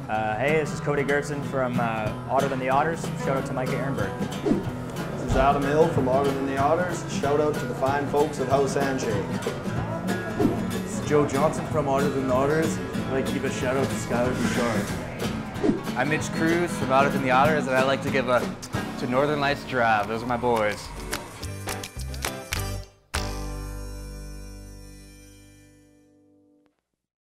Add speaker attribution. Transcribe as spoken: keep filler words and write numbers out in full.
Speaker 1: Uh, hey, this is Cody Gertzen from uh, Otter than the Otters. Shout out to Micah Erenberg.
Speaker 2: This is Adam Hill from Otter than the Otters. Shout out to the fine folks at House Handshake.
Speaker 3: This is Joe Johnson from Otter than the Otters. I'd like to give a shout out to Skylar Bouchard.
Speaker 4: I'm Mitch Cruz from Otter than the Otters, and I'd like to give a to Northern Lights Drive. Those are my boys.